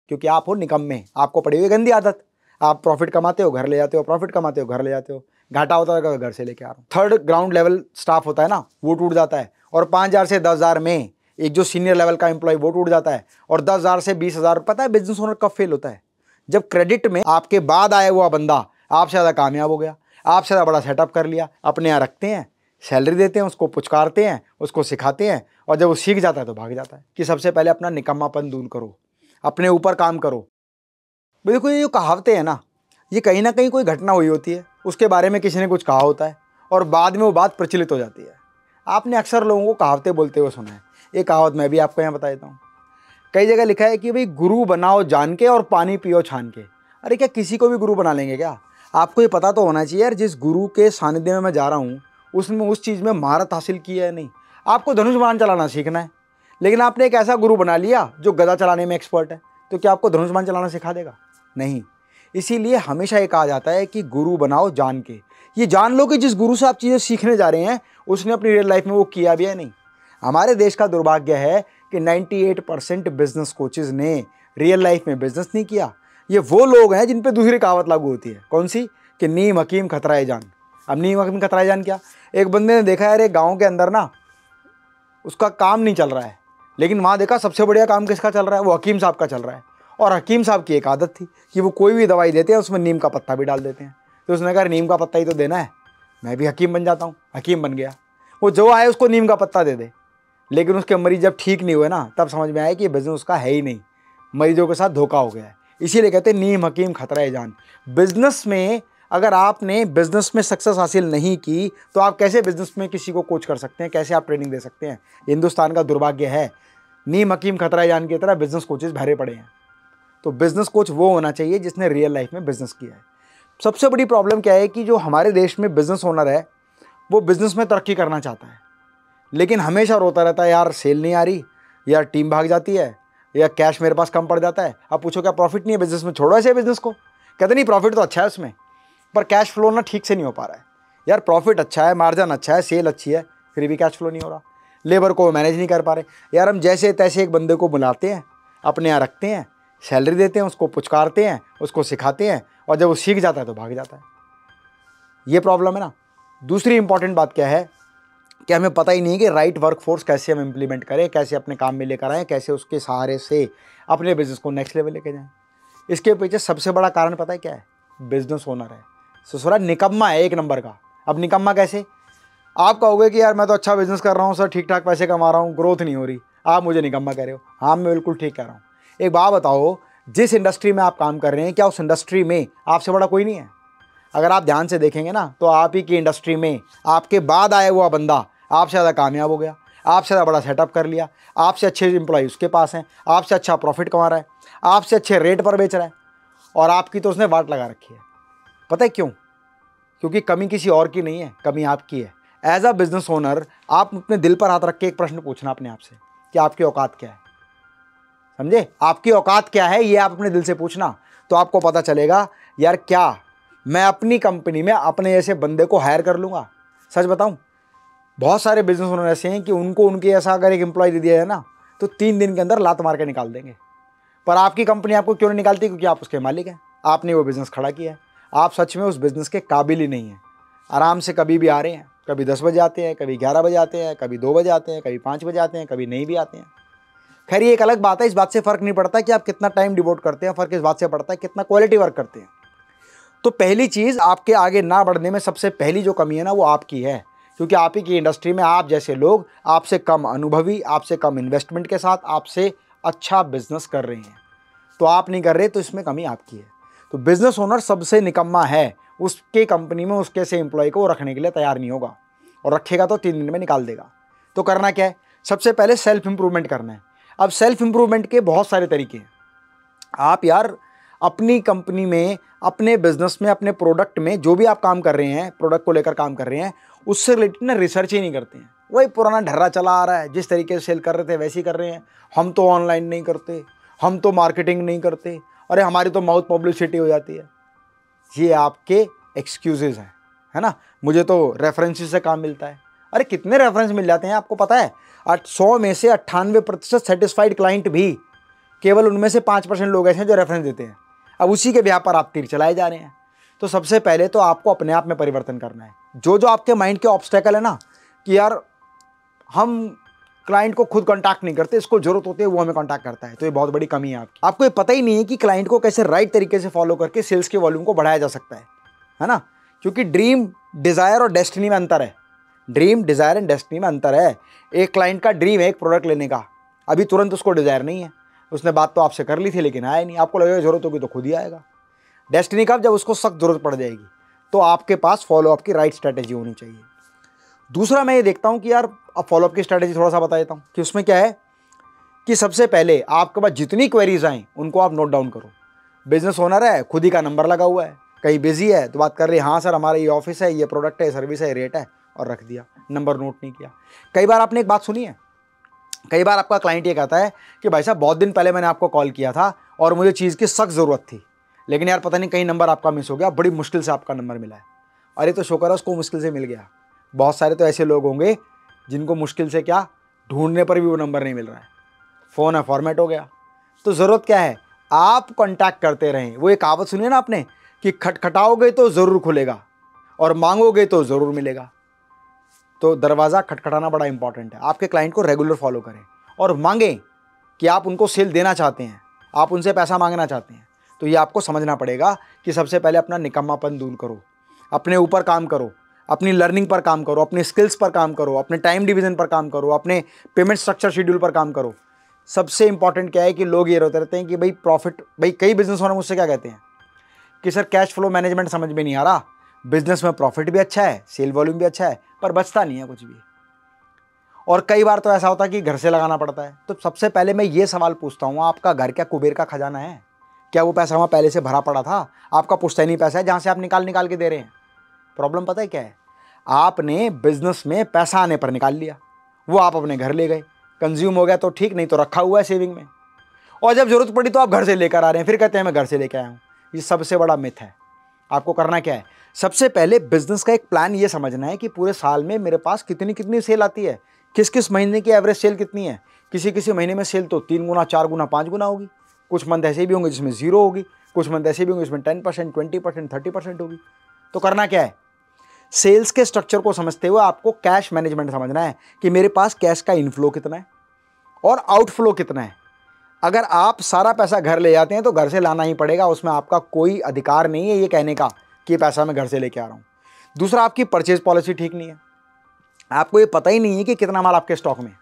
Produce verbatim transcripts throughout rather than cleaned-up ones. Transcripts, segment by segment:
क्योंकि आप हो निकम्मे, आपको पड़ी हुई गंदी आदत। आप प्रॉफिट कमाते हो, घर ले जाते हो, प्रॉफिट कमाते हो, घर ले जाते हो, घाटा होता है घर से लेके आ रहा हूँ। थर्ड ग्राउंड लेवल स्टाफ होता है ना, वो टूट जाता है, और पाँच हज़ार से दस हज़ार में एक जो सीनियर लेवल का एम्प्लॉय वो टूट जाता है, और दस हज़ार से बीस हज़ार। पता है बिजनेस ओनर कब फेल होता है? जब क्रेडिट में आपके बाद आया हुआ बंदा आपसे ज़्यादा कामयाब हो गया, आपसे ज़्यादा बड़ा सेटअप कर लिया, अपने यहाँ रखते हैं, सैलरी देते हैं, उसको पुचकारते हैं, उसको सिखाते हैं, और जब वो सीख जाता है तो भाग जाता है। कि सबसे पहले अपना निकम्मापन दूर करो, अपने ऊपर काम करो। देखो ये जो कहावतें हैं ना, ये कहीं ना कहीं कोई घटना हुई होती है, उसके बारे में किसी ने कुछ कहा होता है, और बाद में वो बात प्रचलित हो जाती है। आपने अक्सर लोगों को कहावतें बोलते हुए सुना है। ये कहावत मैं भी आपको यहाँ बता देता हूँ। कई जगह लिखा है कि भाई गुरु बनाओ जान के और पानी पियो छान के। अरे क्या किसी को भी गुरु बना लेंगे क्या? आपको ये पता तो होना चाहिए यार, जिस गुरु के सानिध्य में मैं जा रहा हूँ उसमें उस चीज़ में महारत हासिल की है नहीं। आपको धनुष बाण चलाना सीखना है, लेकिन आपने एक ऐसा गुरु बना लिया जो गदा चलाने में एक्सपर्ट है, तो क्या आपको धनुष बाण चलाना सिखा देगा? नहीं। इसीलिए हमेशा ये कहा जाता है कि गुरु बनाओ जान के। ये जान लो कि जिस गुरु से आप चीज़ें सीखने जा रहे हैं उसने अपनी रियल लाइफ में वो किया भी है नहीं। हमारे देश का दुर्भाग्य है कि अट्ठानवे परसेंट बिजनेस कोचेज ने रियल लाइफ में बिजनेस नहीं किया। ये वो लोग हैं जिन पे दूसरी कहावत लागू होती है। कौन सी? कि नीम हकीम खतराए जान। अब नीम हकीम खतराए जान क्या? एक बंदे ने देखा यार एक गाँव के अंदर ना उसका काम नहीं चल रहा है, लेकिन वहाँ देखा सबसे बढ़िया काम किसका चल रहा है? वो हकीम साहब का चल रहा है। और हकीम साहब की एक आदत थी कि वो कोई भी दवाई देते हैं उसमें नीम का पत्ता भी डाल देते हैं। तो उसने कहा नीम का पत्ता ही तो देना है, मैं भी हकीम बन जाता हूँ। हकीम बन गया। वो जो आए उसको नीम का पत्ता दे दे, लेकिन उसके मरीज जब ठीक नहीं हुए ना, तब समझ में आया कि ये बिजनेस उसका है ही नहीं, मरीजों के साथ धोखा हो गया है। इसीलिए कहते हैं नीम हकीम खतराए जान। बिजनेस में अगर आपने बिजनेस में सक्सेस हासिल नहीं की तो आप कैसे बिजनेस में किसी को कोच कर सकते हैं? कैसे आप ट्रेनिंग दे सकते हैं? हिंदुस्तान का दुर्भाग्य है, नीम हकीम खतराए जान की तरह बिजनेस कोचेस भरे पड़े हैं। तो बिजनेस कोच वो होना चाहिए जिसने रियल लाइफ में बिजनेस किया है। सबसे बड़ी प्रॉब्लम क्या है कि जो हमारे देश में बिजनेस ओनर है वो बिजनेस में तरक्की करना चाहता है, लेकिन हमेशा रोता रहता है, यार सेल नहीं आ रही, यार टीम भाग जाती है, या कैश मेरे पास कम पड़ जाता है। अब पूछो क्या प्रॉफिट नहीं है बिजनेस में? छोड़ो ऐसे बिजनेस को। कहते नहीं प्रॉफिट तो अच्छा है उसमें, पर कैश फ्लो ना ठीक से नहीं हो पा रहा है। यार प्रॉफिट अच्छा है, मार्जिन अच्छा है, सेल अच्छी है, फिर भी कैश फ्लो नहीं हो रहा। लेबर को मैनेज नहीं कर पा रहे। यार हम जैसे तैसे एक बंदे को बुलाते हैं, अपने यहाँ रखते हैं, सैलरी देते हैं, उसको पुचकारते हैं, उसको सिखाते हैं, और जब वो सीख जाता है तो भाग जाता है। ये प्रॉब्लम है ना। दूसरी इंपॉर्टेंट बात क्या है कि हमें पता ही नहीं है कि राइट वर्कफोर्स कैसे हम इंप्लीमेंट करें, कैसे अपने काम में लेकर आएँ, कैसे उसके सहारे से अपने बिजनेस को नेक्स्ट लेवल लेके जाएं। इसके पीछे सबसे बड़ा कारण पता है क्या है? बिजनेस ओनर है। ससुरा निकम्मा है एक नंबर का। अब निकम्मा कैसे? आप कहोगे कि यार मैं तो अच्छा बिजनेस कर रहा हूँ सर, ठीक ठाक पैसे कमा रहा हूँ, ग्रोथ नहीं हो रही, आप मुझे निकम्मा कह रहे हो। हाँ मैं बिल्कुल ठीक कह रहा हूँ। एक बात बताओ, जिस इंडस्ट्री में आप काम कर रहे हैं क्या उस इंडस्ट्री में आपसे बड़ा कोई नहीं है? अगर आप ध्यान से देखेंगे ना तो आप ही की इंडस्ट्री में आपके बाद आया हुआ बंदा आपसे ज़्यादा कामयाब हो गया, आपसे ज़्यादा बड़ा सेटअप कर लिया, आपसे अच्छे एम्प्लॉय उसके पास हैं, आपसे अच्छा प्रॉफिट कमा रहा है, आपसे अच्छे रेट पर बेच रहा है, और आपकी तो उसने वाट लगा रखी है। पता है क्यों? क्योंकि कमी किसी और की नहीं है, कमी आपकी है। एज अ बिजनेस ओनर आप अपने दिल पर हाथ रख के एक प्रश्न पूछना अपने आप से कि आपकी औकात क्या है। समझे? आपकी औकात क्या है ये आप अपने दिल से पूछना, तो आपको पता चलेगा यार क्या मैं अपनी कंपनी में अपने जैसे बंदे को हायर कर लूँगा। सच बताऊँ, बहुत सारे बिजनेस ओनर ऐसे हैं कि उनको उनके ऐसा अगर एक एम्प्लॉय दे दिया जाए ना तो तीन दिन के अंदर लात मार के निकाल देंगे। पर आपकी कंपनी आपको क्यों नहीं निकालती? क्योंकि आप उसके मालिक हैं, आपने वो बिज़नेस खड़ा किया है। आप सच में उस बिज़नेस के काबिल ही नहीं हैं। आराम से कभी भी आ रहे हैं, कभी दस बजे आते हैं, कभी ग्यारह बजे आते हैं, कभी दो बजे आते हैं, कभी पाँच बजे आते हैं, कभी नहीं भी आते हैं। खैर ये एक अलग बात है, इस बात से फ़र्क नहीं पड़ता कि आप कितना टाइम डिवोट करते हैं, फ़र्क इस बात से पड़ता है कितना क्वालिटी वर्क करते हैं। तो पहली चीज़ आपके आगे ना बढ़ने में सबसे पहली जो कमी है ना वो आपकी है, क्योंकि आप ही की इंडस्ट्री में आप जैसे लोग आपसे कम अनुभवी, आपसे कम इन्वेस्टमेंट के साथ आपसे अच्छा बिजनेस कर रहे हैं, तो आप नहीं कर रहे, तो इसमें कमी आपकी है। तो बिजनेस ओनर सबसे निकम्मा है, उसके कंपनी में उसके से एम्प्लॉय को रखने के लिए तैयार नहीं होगा, और रखेगा तो तीन दिन में निकाल देगा। तो करना क्या है? सबसे पहले सेल्फ इंप्रूवमेंट करना है। अब सेल्फ इंप्रूवमेंट के बहुत सारे तरीके हैं। आप यार अपनी कंपनी में, अपने बिजनेस में, अपने प्रोडक्ट में जो भी आप काम कर रहे हैं, प्रोडक्ट को लेकर काम कर रहे हैं, उससे रिलेटेड ना रिसर्च ही नहीं करते हैं। वही पुराना ढर्रा चला आ रहा है, जिस तरीके से सेल कर रहे थे वैसे ही कर रहे हैं। हम तो ऑनलाइन नहीं करते, हम तो मार्केटिंग नहीं करते, अरे हमारी तो माउथ पब्लिसिटी हो जाती है। ये आपके एक्सक्यूजेज हैं, है ना। मुझे तो रेफरेंसेस से काम मिलता है। अरे कितने रेफरेंस मिल जाते हैं आपको पता है? सौ में से अट्ठानवे प्रतिशत सेटिस्फाइड क्लाइंट भी केवल उनमें से पाँच परसेंट लोग ऐसे हैं जो रेफरेंस देते हैं। अब उसी के ब्याह पर आप तीर चलाए जा रहे हैं। तो सबसे पहले तो आपको अपने आप में परिवर्तन करना है। जो जो आपके माइंड के ऑब्स्टेकल है ना, कि यार हम क्लाइंट को खुद कांटेक्ट नहीं करते, इसको जरूरत होती है वो हमें कांटेक्ट करता है, तो ये बहुत बड़ी कमी है आपकी। आपको ये पता ही नहीं है कि क्लाइंट को कैसे राइट तरीके से फॉलो करके सेल्स के वॉल्यूम को बढ़ाया जा सकता है, है ना। क्योंकि ड्रीम, डिजायर और डेस्टिनी में अंतर है। ड्रीम, डिजायर एंड डेस्टिनी में अंतर है। एक क्लाइंट का ड्रीम है एक प्रोडक्ट लेने का, अभी तुरंत उसको डिजायर नहीं है, उसने बात तो आपसे कर ली थी लेकिन आया नहीं, आपको लगेगा जरूरत होगी तो खुद ही आएगा। डेस्टिनी कब? जब उसको सख्त जरूरत पड़ जाएगी। तो आपके पास फॉलोअप की राइट स्ट्रैटेजी होनी चाहिए। दूसरा मैं ये देखता हूँ कि यार अब फॉलोअप की स्ट्रैटेजी थोड़ा सा बता देता हूँ कि उसमें क्या है कि सबसे पहले आपके पास जितनी क्वेरीज आएँ उनको आप नोट डाउन करो। बिजनेस ओनर है, खुद ही का नंबर लगा हुआ है, कहीं बिजी है तो बात कर रही है, हाँ सर हमारा ये ऑफिस है, ये प्रोडक्ट है, सर्विस है, रेट है, और रख दिया, नंबर नोट नहीं किया। कई बार आपने एक बात सुनी है, कई बार आपका क्लाइंट ये कहता है कि भाई साहब बहुत दिन पहले मैंने आपको कॉल किया था और मुझे चीज़ की सख्त ज़रूरत थी, लेकिन यार पता नहीं कहीं नंबर आपका मिस हो गया, बड़ी मुश्किल से आपका नंबर मिला है। अरे तो शुक्र है उसको मुश्किल से मिल गया। बहुत सारे तो ऐसे लोग होंगे जिनको मुश्किल से क्या, ढूंढने पर भी वो नंबर नहीं मिल रहा है, फ़ोन है फॉर्मेट हो गया। तो ज़रूरत क्या है, आप कॉन्टैक्ट करते रहें। वो एक कहावत सुनिए ना आपने कि खटखटाओगे तो ज़रूर खुलेगा और मांगोगे तो ज़रूर मिलेगा। तो दरवाज़ा खटखटाना बड़ा इंपॉर्टेंट है। आपके क्लाइंट को रेगुलर फॉलो करें और मांगें कि आप उनको सेल देना चाहते हैं, आप उनसे पैसा मांगना चाहते हैं। तो ये आपको समझना पड़ेगा कि सबसे पहले अपना निकम्मापन दूर करो, अपने ऊपर काम करो, अपनी लर्निंग पर काम करो, अपनी स्किल्स पर काम करो, अपने टाइम डिवीज़न पर काम करो, अपने पेमेंट स्ट्रक्चर शेड्यूल पर काम करो। सबसे इंपॉर्टेंट क्या है कि लोग ये रोते रहते हैं कि भाई प्रॉफिट, भाई कई बिजनेस ओनर मुझसे क्या कहते हैं कि सर कैश फ्लो मैनेजमेंट समझ में नहीं आ रहा, बिजनेस में प्रॉफिट भी अच्छा है, सेल वॉल्यूम भी अच्छा है, पर बचता नहीं है कुछ भी। और कई बार तो ऐसा होता है कि घर से लगाना पड़ता है। तो सबसे पहले मैं ये सवाल पूछता हूँ, आपका घर क्या कुबेर का खजाना है? क्या वो पैसा वहाँ पहले से भरा पड़ा था? आपका पुश्तैनी पैसा है जहाँ से आप निकाल निकाल के दे रहे हैं। प्रॉब्लम पता है क्या है, आपने बिजनेस में पैसा आने पर निकाल लिया, वो आप अपने घर ले गए, कंज्यूम हो गया तो ठीक, नहीं तो रखा हुआ है सेविंग में, और जब जरूरत पड़ी तो आप घर से लेकर आ रहे हैं, फिर कहते हैं मैं घर से लेकर आया हूँ। ये सबसे बड़ा मिथ है। आपको करना क्या है, सबसे पहले बिजनेस का एक प्लान ये समझना है कि पूरे साल में मेरे पास कितनी कितनी सेल आती है, किस किस महीने की एवरेज सेल कितनी है। किसी किसी महीने में सेल तो तीन गुना, चार गुना, पाँच गुना होगी, कुछ मंथ ऐसे भी होंगे जिसमें जीरो होगी, कुछ मंथ ऐसे भी होंगे जिसमें ten percent, twenty percent, thirty percent होगी। तो करना क्या है, सेल्स के स्ट्रक्चर को समझते हुए आपको कैश मैनेजमेंट समझना है कि मेरे पास कैश का इनफ्लो कितना है और आउटफ्लो कितना है। अगर आप सारा पैसा घर ले जाते हैं तो घर से लाना ही पड़ेगा, उसमें आपका कोई अधिकार नहीं है ये कहने का कि पैसा मैं घर से लेके आ रहा हूँ। दूसरा, आपकी परचेज पॉलिसी ठीक नहीं है, आपको ये पता ही नहीं है कि कितना माल आपके स्टॉक में।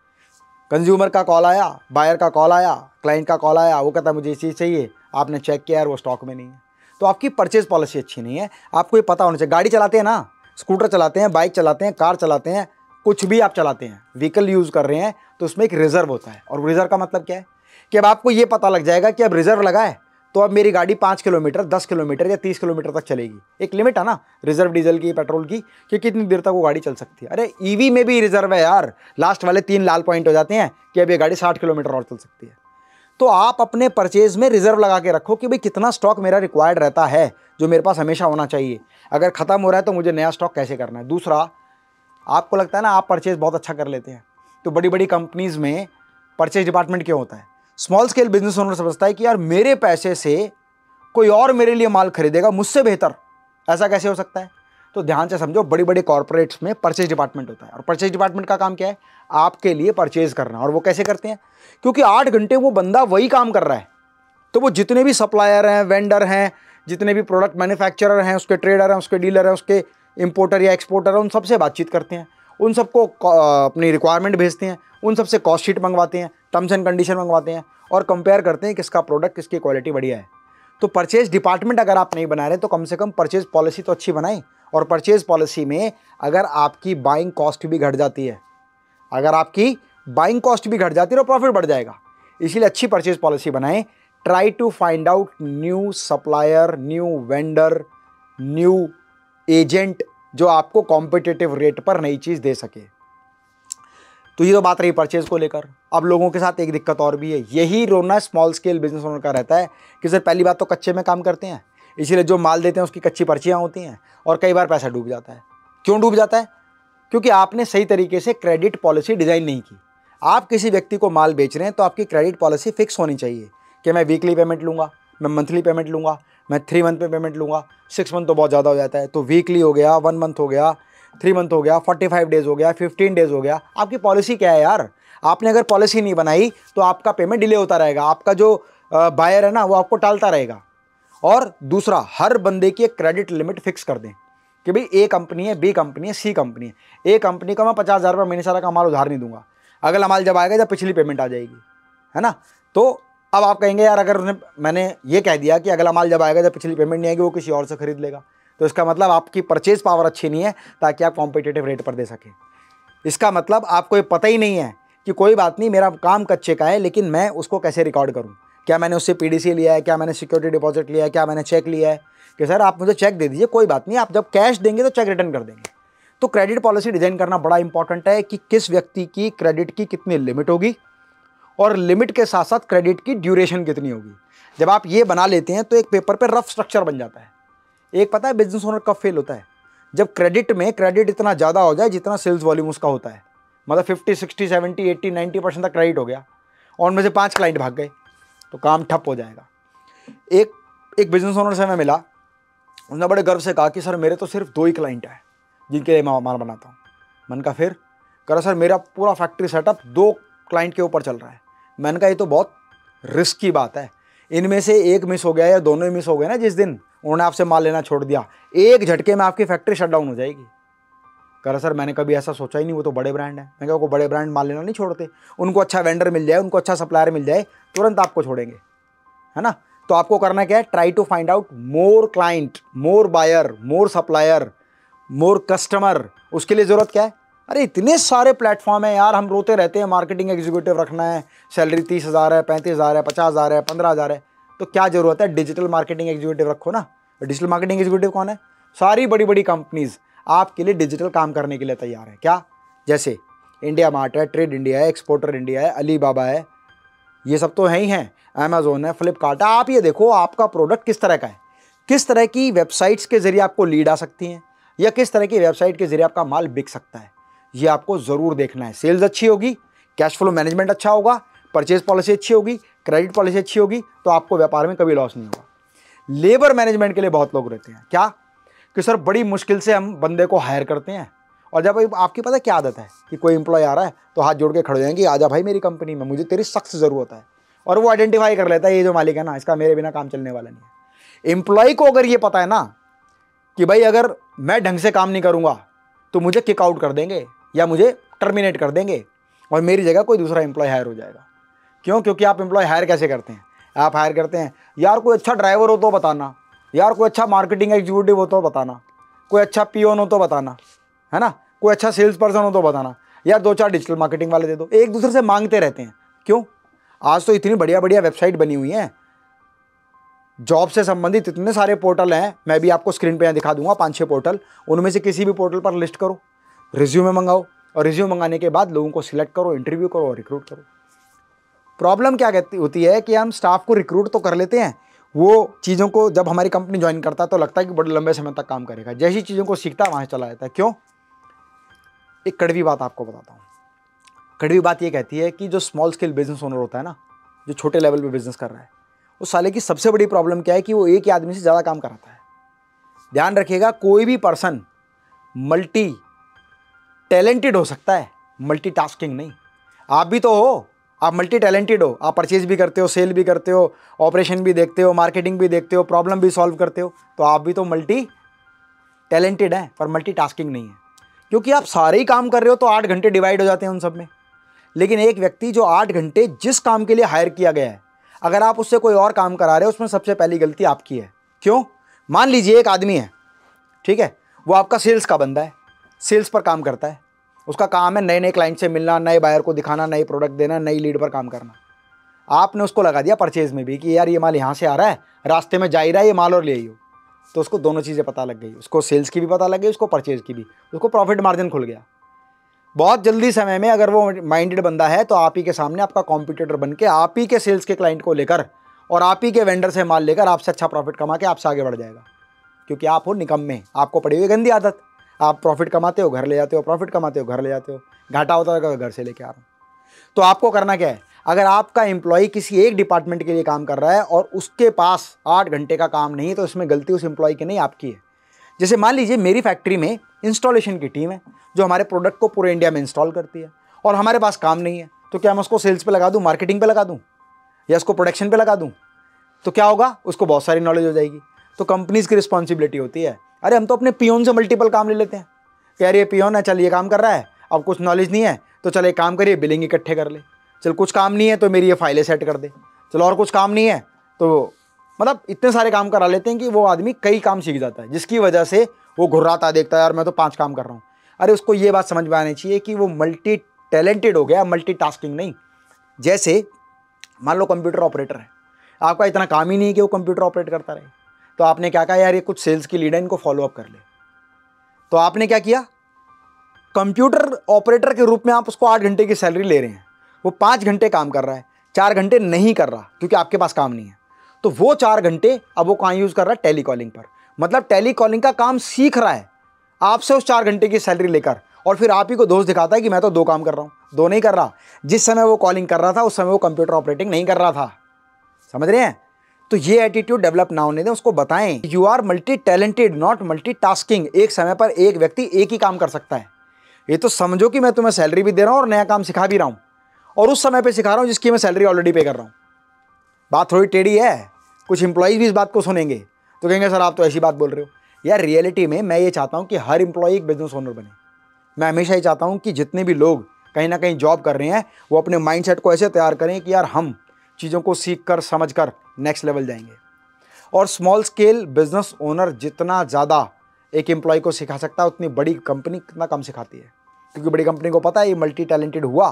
कंज्यूमर का कॉल आया, बायर का कॉल आया, क्लाइंट का कॉल आया, वो कहता है मुझे ये चीज़ चाहिए, आपने चेक किया यार वो स्टॉक में नहीं है। तो आपकी परचेज पॉलिसी अच्छी नहीं है। आपको ये पता होना चाहिए, गाड़ी चलाते हैं ना, स्कूटर चलाते हैं, बाइक चलाते हैं, कार चलाते हैं, कुछ भी आप चलाते हैं, व्हीकल यूज़ कर रहे हैं, तो उसमें एक रिजर्व होता है। और रिजर्व का मतलब क्या है कि अब आपको ये पता लग जाएगा कि अब रिजर्व लगा है तो अब मेरी गाड़ी पाँच किलोमीटर, दस किलोमीटर या तीस किलोमीटर तक चलेगी। एक लिमिट है ना रिजर्व डीजल की, पेट्रोल की, कि कितनी देर तक वो गाड़ी चल सकती है। अरे ईवी में भी रिजर्व है यार, लास्ट वाले तीन लाल पॉइंट हो जाते हैं कि अब ये गाड़ी साठ किलोमीटर और चल सकती है। तो आप अपने परचेज में रिजर्व लगा के रखो कि भाई कितना स्टॉक मेरा रिक्वायर्ड रहता है, जो मेरे पास हमेशा होना चाहिए। अगर ख़त्म हो रहा है तो मुझे नया स्टॉक कैसे करना है। दूसरा, आपको लगता है ना आप परचेज बहुत अच्छा कर लेते हैं, तो बड़ी बड़ी कंपनीज़ में परचेज डिपार्टमेंट क्यों होता है? स्मॉल स्केल बिजनेस ओनर समझता है कि यार मेरे पैसे से कोई और मेरे लिए माल खरीदेगा मुझसे बेहतर, ऐसा कैसे हो सकता है? तो ध्यान से समझो, बड़ी बड़ी कॉर्पोरेट्स में परचेज डिपार्टमेंट होता है, और परचेज डिपार्टमेंट का काम क्या है? आपके लिए परचेज करना। और वो कैसे करते हैं? क्योंकि आठ घंटे वो बंदा वही काम कर रहा है, तो वो जितने भी सप्लायर हैं, वेंडर हैं, जितने भी प्रोडक्ट मैन्युफैक्चरर हैं, उसके ट्रेडर हैं, उसके डीलर हैं, उसके इंपोर्टर या एक्सपोर्टर हैं, उन सबसे बातचीत करते हैं, उन सबको अपनी रिक्वायरमेंट भेजते हैं, उन सबसे कॉस्ट शीट मंगवाते हैं, टर्म्स एंड कंडीशन मंगवाते हैं, और कंपेयर करते हैं किसका प्रोडक्ट, किसकी क्वालिटी बढ़िया है। तो परचेज डिपार्टमेंट अगर आप नहीं बना रहे तो कम से कम परचेज पॉलिसी तो अच्छी बनाएं। और परचेज पॉलिसी में अगर आपकी बाइंग कॉस्ट भी घट जाती है, अगर आपकी बाइंग कॉस्ट भी घट जाती है तो प्रॉफिट बढ़ जाएगा। इसीलिए अच्छी परचेज पॉलिसी बनाएं। Try to find out new supplier, new vendor, new agent जो आपको कॉम्पिटिटिव रेट पर नई चीज़ दे सके। तो ये तो बात रही परचेज को लेकर। अब लोगों के साथ एक दिक्कत और भी है, यही रोना स्मॉल स्केल बिजनेस ओनर का रहता है कि सर पहली बात तो कच्चे में काम करते हैं, इसीलिए जो माल देते हैं उसकी कच्ची पर्चियाँ होती हैं, और कई बार पैसा डूब जाता है। क्यों डूब जाता है? क्योंकि आपने सही तरीके से क्रेडिट पॉलिसी डिज़ाइन नहीं की। आप किसी व्यक्ति को माल बेच रहे हैं तो आपकी क्रेडिट पॉलिसी फिक्स होनी चाहिए कि मैं वीकली पेमेंट लूँगा, मैं मंथली पेमेंट लूँगा, मैं थ्री मंथ पे पेमेंट लूँगा। सिक्स मंथ तो बहुत ज़्यादा हो जाता है, तो वीकली हो गया, वन मंथ हो गया, थ्री मंथ हो गया, फोर्टी फाइव डेज़ हो गया, फिफ्टीन डेज़ हो गया। आपकी पॉलिसी क्या है यार? आपने अगर पॉलिसी नहीं बनाई तो आपका पेमेंट डिले होता रहेगा, आपका जो बायर है ना वो आपको टालता रहेगा। और दूसरा, हर बंदे की एक क्रेडिट लिमिट फिक्स कर दें कि भाई ए कंपनी है, बी कंपनी है, सी कंपनी है। ए कंपनी का मैं पचास हज़ार रुपये महीने सारा का माल उधार नहीं दूंगा, अगला माल जब आएगा जब पिछली पेमेंट आ जाएगी, है ना। तो अब आप कहेंगे यार अगर उन्हें मैंने ये कह दिया कि अगला माल जब आएगा जब पिछली पेमेंट नहीं आएगी वो किसी और से खरीद लेगा, तो इसका मतलब आपकी परचेज पावर अच्छी नहीं है ताकि आप कॉम्पिटिटिव रेट पर दे सकें। इसका मतलब आपको ये पता ही नहीं है कि कोई बात नहीं, मेरा काम कच्चे का है लेकिन मैं उसको कैसे रिकॉर्ड करूँ। क्या मैंने उससे पीडीसी लिया है, क्या मैंने सिक्योरिटी डिपॉजिट लिया है, क्या मैंने चेक लिया है कि सर आप मुझे चेक दे दीजिए, कोई बात नहीं, आप जब कैश देंगे तो चेक रिटर्न कर देंगे। तो क्रेडिट पॉलिसी डिजाइन करना बड़ा इंपॉर्टेंट है कि किस व्यक्ति की क्रेडिट की कितनी लिमिट होगी और लिमिट के साथ साथ क्रेडिट की ड्यूरेशन कितनी होगी। जब आप ये बना लेते हैं तो एक पेपर पे रफ स्ट्रक्चर बन जाता है। एक पता है बिजनेस ओनर कब फेल होता है? जब क्रेडिट में क्रेडिट इतना ज़्यादा हो जाए जितना सेल्स वॉल्यूम उसका होता है, मतलब fifty sixty seventy eighty ninety percent तक क्रेडिट हो गया और उनमें से पाँच क्लाइंट भाग गए तो काम ठप हो जाएगा। एक एक बिजनेस ओनर से मैं मिला, उसने बड़े गर्व से कहा कि सर मेरे तो सिर्फ दो ही क्लाइंट हैं जिनके लिए मैं माल बनाता हूँ। मैंने कहा फिर? कह रहा सर मेरा पूरा फैक्ट्री सेटअप दो क्लाइंट के ऊपर चल रहा है। मैंने कहा ये तो बहुत रिस्क की बात है, इनमें से एक मिस हो गया या दोनों ही मिस हो गए ना, जिस दिन उन्होंने आपसे माल लेना छोड़ दिया, एक झटके में आपकी फैक्ट्री शट डाउन हो जाएगी। कह रहा सर मैंने कभी ऐसा सोचा ही नहीं, वो तो बड़े ब्रांड है। मैं कहा वो बड़े ब्रांड माल लेना नहीं छोड़ते, उनको अच्छा वेंडर मिल जाए, उनको अच्छा सप्लायर मिल जाए, तुरंत आपको छोड़ेंगे, है ना। तो आपको करना क्या है? Try to find out more client, more buyer, more supplier, more customer. उसके लिए ज़रूरत क्या है? अरे इतने सारे प्लेटफॉर्म है यार, हम रोते रहते हैं मार्केटिंग एग्जीक्यूटिव रखना है, सैलरी तीस हज़ार है, पैंतीस हज़ार है, पचास हज़ार है, पंद्रह हज़ार है। तो क्या ज़रूरत है? डिजिटल मार्केटिंग एग्जीक्यूटिव रखो ना। डिजिटल मार्केटिंग एग्जीक्यूटिव कौन है? सारी बड़ी बड़ी कंपनीज आपके लिए डिजिटल काम करने के लिए तैयार है। क्या? जैसे इंडिया मार्ट है, ट्रेड इंडिया है, एक्सपोर्टर इंडिया है, अलीबाबा है, ये सब तो है ही हैं, अमेजोन है, फ्लिपकार्ट है। आप ये देखो आपका प्रोडक्ट किस तरह का है, किस तरह की वेबसाइट्स के जरिए आपको लीड आ सकती हैं या किस तरह की वेबसाइट के जरिए आपका माल बिक सकता है, ये आपको ज़रूर देखना है। सेल्स अच्छी होगी, कैश फ्लो मैनेजमेंट अच्छा होगा, परचेज पॉलिसी अच्छी होगी, क्रेडिट पॉलिसी अच्छी होगी, तो आपको व्यापार में कभी लॉस नहीं होगा। लेबर मैनेजमेंट के लिए बहुत लोग रहते हैं क्या कि सर बड़ी मुश्किल से हम बंदे को हायर करते हैं, और जब आपकी पता क्या आदत है कि कोई एम्प्लॉय आ रहा है तो हाथ जोड़ के खड़े हो जाएंगे, आजा भाई मेरी कंपनी में, मुझे तेरी सख्त ज़रूरत है। और वो आइडेंटिफाई कर लेता है ये जो मालिक है ना, इसका मेरे बिना काम चलने वाला नहीं है। एम्प्लॉय को अगर ये पता है ना कि भाई अगर मैं ढंग से काम नहीं करूँगा तो मुझे किक आउट कर देंगे या मुझे टर्मिनेट कर देंगे और मेरी जगह कोई दूसरा एम्प्लॉय हायर हो जाएगा। क्यों? क्योंकि आप एम्प्लॉय हायर कैसे करते हैं? आप हायर करते हैं, यार कोई अच्छा ड्राइवर हो तो बताना, यार कोई अच्छा मार्केटिंग एग्जीक्यूटिव हो तो बताना, कोई अच्छा पियोन हो तो बताना, है ना, कोई अच्छा सेल्स पर्सन हो तो बताना, यार दो चार डिजिटल मार्केटिंग वाले दे दो। एक दूसरे से मांगते रहते हैं। क्यों? आज तो इतनी बढ़िया बढ़िया वेबसाइट बनी हुई हैं, जॉब से संबंधित इतने सारे पोर्टल हैं, मैं भी आपको स्क्रीन पे यहाँ दिखा दूंगा पाँच छः पोर्टल, उनमें से किसी भी पोर्टल पर लिस्ट करो, रिज्यूमे मंगाओ और रिज्यूम मंगाने के बाद लोगों को सिलेक्ट करो, इंटरव्यू करो और रिक्रूट करो। प्रॉब्लम क्या कहती होती है कि हम स्टाफ को रिक्रूट तो कर लेते हैं, वो चीज़ों को जब हमारी कंपनी ज्वाइन करता है तो लगता है कि बड़े लंबे समय तक काम करेगा, जैसी चीज़ों को सीखता है वहाँ से चला जाता है। क्यों? एक कड़वी बात आपको बताता हूँ। कड़वी बात ये कहती है कि जो स्मॉल स्केल बिजनेस ओनर होता है ना, जो छोटे लेवल पे बिजनेस कर रहा है, उस साले की सबसे बड़ी प्रॉब्लम क्या है कि वो एक ही आदमी से ज़्यादा काम कराता है। ध्यान रखिएगा, कोई भी पर्सन मल्टी टैलेंटेड हो सकता है, मल्टीटास्किंग नहीं। आप भी तो हो, आप मल्टी टैलेंटेड हो, आप परचेज भी करते हो, सेल भी करते हो, ऑपरेशन भी देखते हो, मार्केटिंग भी देखते हो, प्रॉब्लम भी सॉल्व करते हो, तो आप भी तो मल्टी टैलेंटेड हैं, पर मल्टीटास्किंग नहीं है। क्योंकि आप सारे ही काम कर रहे हो तो आठ घंटे डिवाइड हो जाते हैं उन सब में। लेकिन एक व्यक्ति जो आठ घंटे जिस काम के लिए हायर किया गया है, अगर आप उससे कोई और काम करा रहे हो, उसमें सबसे पहली गलती आपकी है। क्यों? मान लीजिए एक आदमी है, ठीक है, वो आपका सेल्स का बंदा है, सेल्स पर काम करता है, उसका काम है नए नए क्लाइंट से मिलना, नए बायर को दिखाना, नए प्रोडक्ट देना, नई लीड पर काम करना। आपने उसको लगा दिया परचेज में भी कि यार ये माल यहाँ से आ रहा है, रास्ते में जा ही रहा है, ये माल और ले आइयो। तो उसको दोनों चीज़ें पता लग गई, उसको सेल्स की भी पता लग गई, उसको परचेज की भी, उसको प्रॉफिट मार्जिन खुल गया। बहुत जल्दी समय में अगर वो माइंडेड बंदा है तो आप ही के सामने आपका कॉम्पिटिटर बन के आप ही के सेल्स के क्लाइंट को लेकर और आप ही के वेंडर से माल लेकर आपसे अच्छा प्रॉफिट कमा के आपसे आगे बढ़ जाएगा। क्योंकि आप हो निकम्मे, आपको पड़ी हुई गंदी आदत, आप प्रॉफिट कमाते हो घर ले जाते हो, प्रॉफिट कमाते हो घर ले जाते हो, घाटा होता है घर से लेके आ रहा हूँ। तो आपको करना क्या है, अगर आपका एम्प्लॉय किसी एक डिपार्टमेंट के लिए काम कर रहा है और उसके पास आठ घंटे का काम नहीं है, तो इसमें गलती उस एम्प्लॉय की नहीं, आपकी है। जैसे मान लीजिए मेरी फैक्ट्री में इंस्टॉलेशन की टीम है जो हमारे प्रोडक्ट को पूरे इंडिया में इंस्टॉल करती है, और हमारे पास काम नहीं है, तो क्या मैं उसको सेल्स पे लगा दूं, मार्केटिंग पे लगा दूं, या उसको प्रोडक्शन पे लगा दूं? तो क्या होगा, उसको बहुत सारी नॉलेज हो जाएगी। तो कंपनीज की रिस्पॉन्सिबिलिटी होती है, अरे हम तो अपने पियोन से मल्टीपल काम ले लेते हैं कि यार ये पियोन है, चल ये काम कर रहा है, अब कुछ नॉलेज नहीं है तो चल एक काम करिए, बिलिंग इकट्ठे कर ले, चल कुछ काम नहीं है तो मेरी ये फाइलें सेट कर दे, चलो और कुछ काम नहीं है तो, मतलब इतने सारे काम करा लेते हैं कि वो आदमी कई काम सीख जाता है, जिसकी वजह से वो घुर्राता देखता है यार मैं तो पांच काम कर रहा हूँ। अरे उसको ये बात समझ में आनी चाहिए कि वो मल्टी टैलेंटेड हो गया, मल्टी टास्किंग नहीं। जैसे मान लो कंप्यूटर ऑपरेटर है, आपका इतना काम ही नहीं है कि वो कंप्यूटर ऑपरेट करता रहे, तो आपने क्या कहा, यार ये कुछ सेल्स की लीड है, इनको फॉलो अप कर ले। तो आपने क्या किया, कंप्यूटर ऑपरेटर के रूप में आप उसको आठ घंटे की सैलरी ले रहे हैं, वो पाँच घंटे काम कर रहा है, चार घंटे नहीं कर रहा क्योंकि आपके पास काम नहीं है, तो वो चार घंटे अब वो कहाँ यूज़ कर रहा है, टेली कॉलिंग पर। मतलब टेली कॉलिंग का काम सीख रहा है आपसे उस चार घंटे की सैलरी लेकर, और फिर आप ही को दोष दिखाता है कि मैं तो दो काम कर रहा हूँ। दो नहीं कर रहा, जिस समय वो कॉलिंग कर रहा था उस समय वो कंप्यूटर ऑपरेटिंग नहीं कर रहा था। समझ रहे हैं? तो ये एटीट्यूड डेवलप ना होने दें, उसको बताएं you are multi talented not multi tasking. एक समय पर एक व्यक्ति एक ही काम कर सकता है। ये तो समझो कि मैं तुम्हें सैलरी भी दे रहा हूँ और नया काम सिखा भी रहा हूँ, और उस समय पे सिखा रहा हूँ जिसकी मैं सैलरी ऑलरेडी पे कर रहा हूँ। बात थोड़ी टेढ़ी है, कुछ इंप्लॉइज भी इस बात को सुनेंगे तो कहेंगे सर आप तो ऐसी बात बोल रहे हो। यार रियलिटी में मैं ये चाहता हूँ कि हर इंप्लॉय एक बिजनेस ओनर बने। मैं हमेशा ये चाहता हूँ कि जितने भी लोग कहीं ना कहीं जॉब कर रहे हैं वो अपने माइंडसेट को ऐसे तैयार करें कि यार हम चीज़ों को सीख कर समझ कर नेक्स्ट लेवल जाएंगे। और स्मॉल स्केल बिजनेस ओनर जितना ज़्यादा एक एम्प्लॉय को सिखा सकता है उतनी बड़ी कंपनी कितना कम सिखाती है, क्योंकि बड़ी कंपनी को पता है ये मल्टी टैलेंटेड हुआ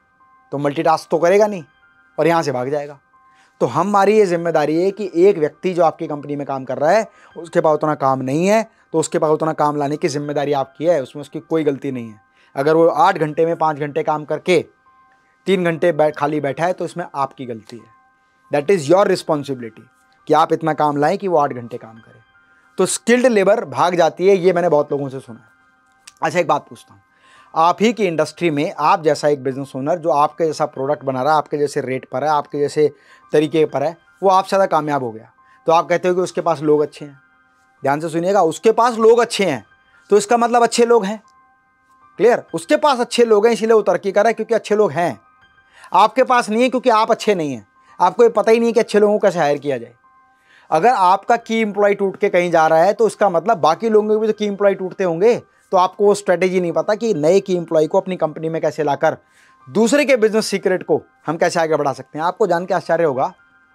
तो मल्टीटास्क तो करेगा नहीं और यहाँ से भाग जाएगा। तो हमारी ये जिम्मेदारी है कि एक व्यक्ति जो आपकी कंपनी में काम कर रहा है उसके पास उतना काम नहीं है तो उसके पास उतना काम लाने की जिम्मेदारी आपकी है, उसमें उसकी कोई गलती नहीं है। अगर वो आठ घंटे में पाँच घंटे काम करके तीन घंटे बैठ खाली बैठा है तो इसमें आपकी गलती है। दैट इज़ योर रिस्पॉन्सिबिलिटी कि आप इतना काम लाएं कि वो आठ घंटे काम करे। तो स्किल्ड लेबर भाग जाती है, ये मैंने बहुत लोगों से सुना है। अच्छा एक बात पूछता हूँ, आप ही की इंडस्ट्री में आप जैसा एक बिजनेस ओनर जो आपके जैसा प्रोडक्ट बना रहा है, आपके जैसे रेट पर है, आपके जैसे तरीके पर है, वो आपसे ज़्यादा कामयाब हो गया, तो आप कहते हो कि उसके पास लोग अच्छे हैं। ध्यान से सुनिएगा, उसके पास लोग अच्छे हैं तो इसका मतलब अच्छे लोग हैं। क्लियर? उसके पास अच्छे लोग हैं इसीलिए वो तरक्की कर रहा है क्योंकि अच्छे लोग हैं। आपके पास नहीं है क्योंकि आप अच्छे नहीं हैं, आपको ये पता ही नहीं है कि अच्छे लोगों को कैसे हायर किया जाए। अगर आपका की एम्प्लॉय टूट के कहीं जा रहा है तो इसका मतलब बाकी लोगों के भी तो की एम्प्लॉय टूटते होंगे, तो आपको वो स्ट्रेटेजी नहीं पता कि नए की एम्प्लॉय को अपनी कंपनी में कैसे लाकर दूसरे के बिजनेस सीक्रेट को हम कैसे आगे बढ़ा सकते हैं। आपको जान के आश्चर्य होगा,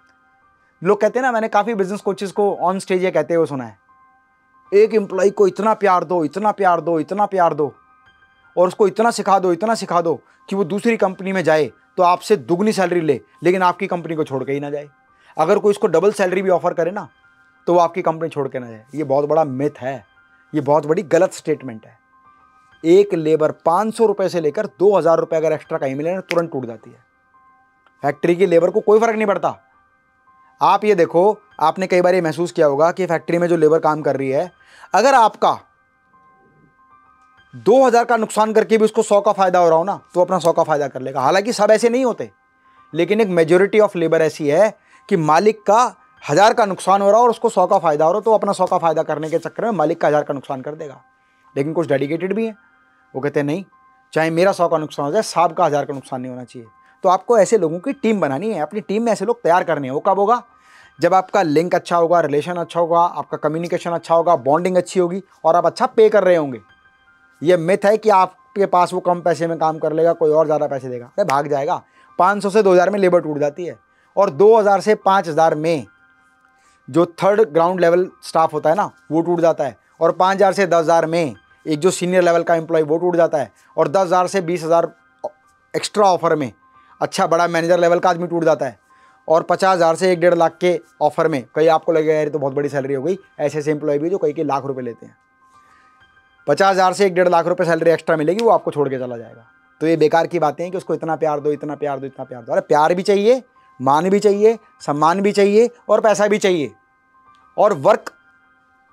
लोग कहते हैं ना, मैंने काफ़ी बिजनेस कोचेस को ऑन स्टेज ये कहते हुए सुना है, एक एम्प्लॉय को इतना प्यार दो, इतना प्यार दो, इतना प्यार दो और उसको इतना सिखा दो, इतना सिखा दो कि वो दूसरी कंपनी में जाए तो आपसे दुगनी सैलरी ले लेकिन आपकी कंपनी को छोड़ के ही ना जाए। अगर कोई उसको डबल सैलरी भी ऑफर करे ना तो वो आपकी कंपनी छोड़ के ना जाए। ये बहुत बड़ा मिथ है, ये बहुत बड़ी गलत स्टेटमेंट है। एक लेबर पाँच सौ रुपये से लेकर दो हज़ार रुपये अगर एक्स्ट्रा कहीं मिले ना तुरंत टूट जाती है। फैक्ट्री की लेबर को कोई फर्क नहीं पड़ता। आप ये देखो, आपने कई बार ये महसूस किया होगा कि फैक्ट्री में जो लेबर काम कर रही है, अगर आपका दो हज़ार का नुकसान करके भी उसको सौ का फायदा हो रहा हो ना तो अपना सौ का फायदा कर लेगा। हालांकि सब ऐसे नहीं होते, लेकिन एक मेजोरिटी ऑफ लेबर ऐसी है कि मालिक का हज़ार का नुकसान हो रहा हो और उसको सौ का फायदा हो रहा हो तो अपना सौ का फायदा करने के चक्कर में मालिक का हज़ार का नुकसान कर देगा। लेकिन कुछ डेडिकेटेड भी हैं, वो कहते हैं नहीं, चाहे मेरा सौ का नुकसान हो जाए साहब का हज़ार का नुकसान नहीं होना चाहिए। तो आपको ऐसे लोगों की टीम बनानी है, अपनी टीम में ऐसे लोग तैयार करने हैं। वो कब होगा? जब आपका लिंक अच्छा होगा, रिलेशन अच्छा होगा, आपका कम्युनिकेशन अच्छा होगा, बॉन्डिंग अच्छी होगी और आप अच्छा पे कर रहे होंगे। ये मिथ है कि आपके पास वो कम पैसे में काम कर लेगा, कोई और ज़्यादा पैसे देगा, अरे भाग जाएगा। पाँच सौ से दो हज़ार में लेबर टूट जाती है और दो हज़ार से पाँच हज़ार में जो थर्ड ग्राउंड लेवल स्टाफ होता है ना वो टूट जाता है, और पाँच हज़ार से दस हज़ार में एक जो सीनियर लेवल का एम्प्लॉय वो टूट जाता है, और दस हज़ार से बीस हज़ार एक्स्ट्रा ऑफर में अच्छा बड़ा मैनेजर लेवल का आदमी टूट जाता है, और पचास हज़ार से एक डेढ़ लाख के ऑफर में कई आपको लगेगा यार तो बहुत बड़ी सैलरी हो गई, ऐसे ऐसे एम्प्लॉय भी जो कई के लाख रुपए लेते हैं। पचास हज़ार से एक डेढ़ लाख रुपए सैलरी एक्स्ट्रा मिलेगी, वो आपको छोड़ के चला जाएगा। तो ये बेकार की बातें हैं कि उसको इतना प्यार दो, इतना प्यार दो, इतना प्यार दो। अरे प्यार भी चाहिए, मान भी चाहिए, सम्मान भी चाहिए और पैसा भी चाहिए और वर्क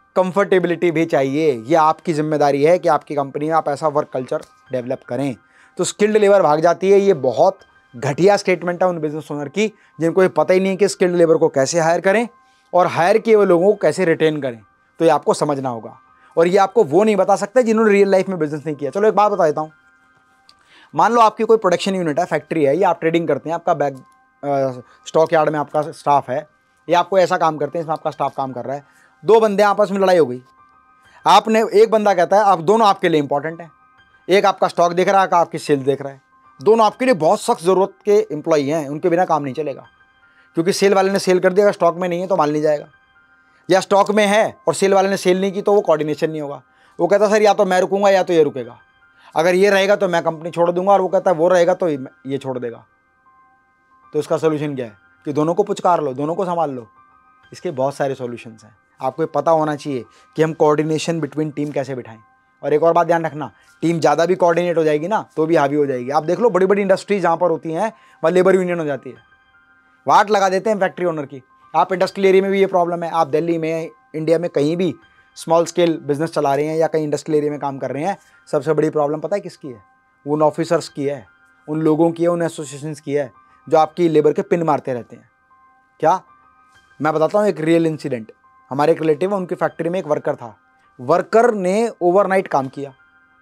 कंफर्टेबिलिटी भी चाहिए। ये आपकी जिम्मेदारी है कि आपकी कंपनी में आप ऐसा वर्क कल्चर डेवलप करें। तो तो स्किल्ड लेबर भाग जाती है। ये बहुत घटिया स्टेटमेंट है उन बिजनेस ओनर की जिनको ये पता ही नहीं है कि स्किल्ड लेबर को कैसे हायर करें और हायर किए हुए लोगों को कैसे रिटेन करें। तो ये आपको समझना होगा, और ये आपको वो नहीं बता सकते जिन्होंने रियल लाइफ में बिजनेस नहीं किया। चलो एक बात बता देता हूँ। मान लो आपकी कोई प्रोडक्शन यूनिट है, फैक्ट्री है, या आप ट्रेडिंग करते हैं, आपका बैग स्टॉक यार्ड में आपका स्टाफ है, या आपको ऐसा काम करते हैं इसमें आपका स्टाफ काम कर रहा है। दो बंदे आपस में लड़ाई हो गई। आपने एक बंदा कहता है आप दोनों आपके लिए इंपॉर्टेंट हैं, एक आपका स्टॉक देख रहा है, आपकी सेल देख रहा है, दोनों आपके लिए बहुत सख्त ज़रूरत के एम्प्लॉई हैं, उनके बिना काम नहीं चलेगा। क्योंकि सेल वाले ने सेल कर दिया, अगर स्टॉक में नहीं है तो माल नहीं जाएगा, या स्टॉक में है और सेल वाले ने सेल नहीं की तो वो कोऑर्डिनेशन नहीं होगा। वो कहता सर या तो मैं रुकूंगा या तो ये रुकेगा, अगर ये रहेगा तो मैं कंपनी छोड़ दूंगा, और वो कहता है वो रहेगा तो ये छोड़ देगा। तो इसका सोल्यूशन क्या है कि दोनों को पुचकार लो, दोनों को संभाल लो। इसके बहुत सारे सॉल्यूशंस हैं। आपको पता होना चाहिए कि हम कोऑर्डिनेशन बिटवीन टीम कैसे बिठाएं। और एक और बात ध्यान रखना, टीम ज़्यादा भी कोऑर्डिनेट हो जाएगी ना तो भी हावी हो जाएगी। आप देख लो बड़ी बड़ी इंडस्ट्रीज जहाँ पर होती हैं वहाँ लेबर यूनियन हो जाती है, वाट लगा देते हैं फैक्ट्री ओनर की। आप इंडस्ट्रियल एरिया में भी ये प्रॉब्लम है। आप दिल्ली में, इंडिया में कहीं भी स्मॉल स्केल बिजनेस चला रहे हैं या कहीं इंडस्ट्रियल एरिया में काम कर रहे हैं, सबसे बड़ी प्रॉब्लम पता है किसकी है? उन ऑफिसर्स की है, उन लोगों की है, उन एसोसिएशंस की है जो आपकी लेबर के पिन मारते रहते हैं। क्या मैं बताता हूँ एक रियल इंसिडेंट। हमारे एक रिलेटिव है, उनकी फैक्ट्री में एक वर्कर था। वर्कर ने ओवरनाइट काम किया,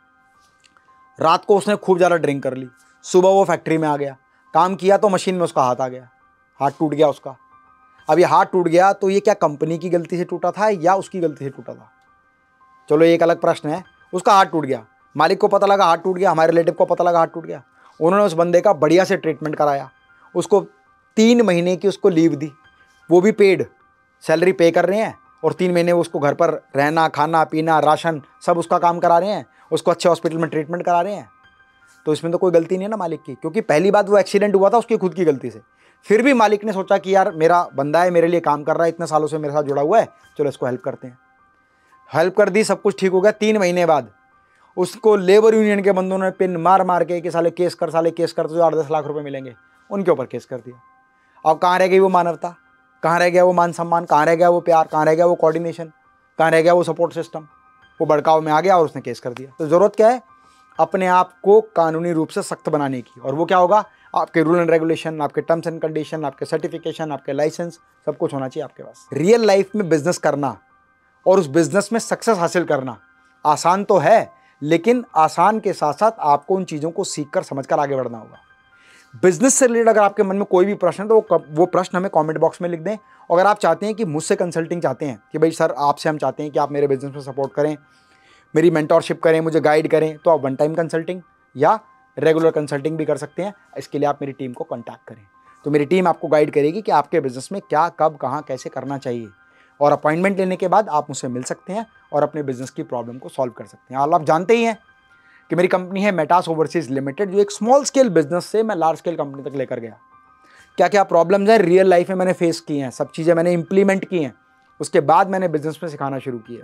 रात को उसने खूब ज़्यादा ड्रिंक कर ली, सुबह वो फैक्ट्री में आ गया, काम किया तो मशीन में उसका हाथ आ गया, हाथ टूट गया उसका। अब ये हाथ टूट गया तो ये क्या कंपनी की गलती से टूटा था या उसकी गलती से टूटा था? चलो एक अलग प्रश्न है। उसका हाथ टूट गया, मालिक को पता लगा हाथ टूट गया, हमारे रिलेटिव को पता लगा हाथ टूट गया। उन्होंने उस बंदे का बढ़िया से ट्रीटमेंट कराया, उसको तीन महीने की उसको लीव दी, वो भी पेड, सैलरी पे कर रहे हैं, और तीन महीने उसको घर पर रहना, खाना पीना, राशन सब उसका काम करा रहे हैं, उसको अच्छे हॉस्पिटल में ट्रीटमेंट करा रहे हैं। तो इसमें तो कोई गलती नहीं है ना मालिक की, क्योंकि पहली बात वो एक्सीडेंट हुआ था उसकी खुद की गलती से। फिर भी मालिक ने सोचा कि यार मेरा बंदा है, मेरे लिए काम कर रहा है, इतने सालों से मेरे साथ जुड़ा हुआ है, चलो इसको हेल्प करते हैं। हेल्प कर दी, सब कुछ ठीक हो गया। तीन महीने बाद उसको लेबर यूनियन के बंदों ने पिन मार मार के कि साले केस कर, साले केस कर, तो जो आठ दस लाख रुपए मिलेंगे उनके ऊपर केस कर दिया। अब कहाँ रह गई वो मानवता, कहाँ रह गया वो मान सम्मान, कहाँ रह गया वो प्यार, कहाँ रह गया वो कोऑर्डिनेशन, कहाँ रह गया वो सपोर्ट सिस्टम? वो भड़काव में आ गया और उसने केस कर दिया। तो ज़रूरत क्या है? अपने आप को कानूनी रूप से सख्त बनाने की। और वो क्या होगा? आपके रूल एंड रेगुलेशन, आपके टर्म्स एंड कंडीशन, आपके सर्टिफिकेशन, आपके लाइसेंस, सब कुछ होना चाहिए आपके पास। रियल लाइफ में बिजनेस करना और उस बिजनेस में सक्सेस हासिल करना आसान तो है, लेकिन आसान के साथ साथ आपको उन चीज़ों को सीख कर समझ कर आगे बढ़ना होगा। बिजनेस से रिलेटेड अगर आपके मन में कोई भी प्रश्न है तो वो वो प्रश्न हमें कमेंट बॉक्स में लिख दें। अगर आप चाहते हैं कि मुझसे कंसल्टिंग चाहते हैं कि भाई सर आपसे हम चाहते हैं कि आप मेरे बिजनेस में सपोर्ट करें, मेरी मेंटोरशिप करें, मुझे गाइड करें, तो आप वन टाइम कंसल्टिंग या रेगुलर कंसल्टिंग भी कर सकते हैं। इसके लिए आप मेरी टीम को कॉन्टैक्ट करें, तो मेरी टीम आपको गाइड करेगी कि आपके बिजनेस में क्या, कब, कहाँ, कैसे करना चाहिए। और अपॉइंटमेंट लेने के बाद आप मुझसे मिल सकते हैं और अपने बिजनेस की प्रॉब्लम को सॉल्व कर सकते हैं। और आप जानते ही हैं कि मेरी कंपनी है मेटास ओवरसीज लिमिटेड, जो एक स्मॉल स्केल बिजनेस से मैं लार्ज स्केल कंपनी तक लेकर गया। क्या क्या प्रॉब्लम्स हैं रियल लाइफ में मैंने फेस की हैं, सब चीज़ें मैंने इंप्लीमेंट की हैं, उसके बाद मैंने बिजनेस में सिखाना शुरू किया।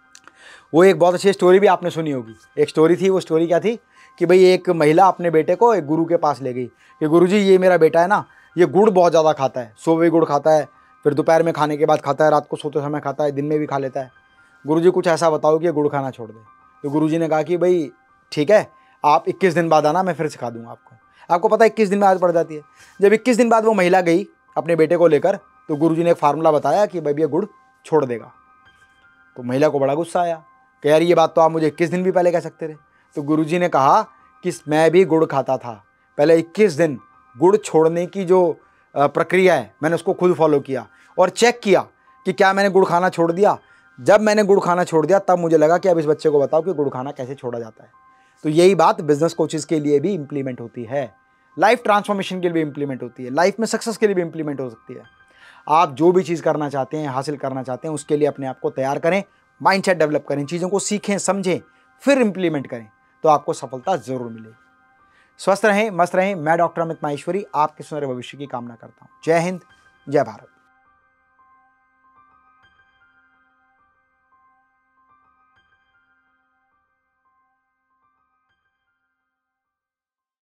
वो एक बहुत अच्छी स्टोरी भी आपने सुनी होगी। एक स्टोरी थी, वो स्टोरी क्या थी कि भाई एक महिला अपने बेटे को एक गुरु के पास ले गई कि गुरुजी ये मेरा बेटा है ना, ये गुड़ बहुत ज़्यादा खाता है, सुबह भी गुड़ खाता है, फिर दोपहर में खाने के बाद खाता है, रात को सोते समय खाता है, दिन में भी खा लेता है। गुरुजी कुछ ऐसा बताओ कि ये गुड़ खाना छोड़ दे। तो गुरुजी ने कहा कि भाई ठीक है, आप इक्कीस दिन बाद आना, मैं फिर सिखा दूंगा आपको। आपको पता है इक्कीस दिन में आदत पड़ जाती है। जब इक्कीस दिन बाद वो महिला गई अपने बेटे को लेकर, तो गुरुजी ने एक फार्मूला बताया कि भाई ये गुड़ छोड़ देगा। तो महिला को बड़ा गुस्सा आया कि यार ये बात तो आप मुझे इक्कीस दिन भी पहले कह सकते थे। तो गुरुजी ने कहा कि मैं भी गुड़ खाता था, पहले इक्कीस दिन गुड़ छोड़ने की जो प्रक्रिया है मैंने उसको खुद फॉलो किया और चेक किया कि क्या मैंने गुड़ खाना छोड़ दिया। जब मैंने गुड़ खाना छोड़ दिया तब मुझे लगा कि अब इस बच्चे को बताओ कि गुड़ खाना कैसे छोड़ा जाता है। तो यही बात बिजनेस कोचेस के लिए भी इंप्लीमेंट होती है, लाइफ ट्रांसफॉर्मेशन के लिए भी इंप्लीमेंट होती है, लाइफ में सक्सेस के लिए भी इंप्लीमेंट हो सकती है। आप जो भी चीज़ करना चाहते हैं, हासिल करना चाहते हैं, उसके लिए अपने आप को तैयार करें, माइंडसेट डेवलप करें, चीज़ों को सीखें, समझें, फिर इंप्लीमेंट करें, तो आपको सफलता जरूर मिलेगी। स्वस्थ रहें, मस्त रहें। मैं डॉक्टर अमित माहेश्वरी आपके सुनहरे भविष्य की कामना करता हूँ। जय हिंद, जय भारत।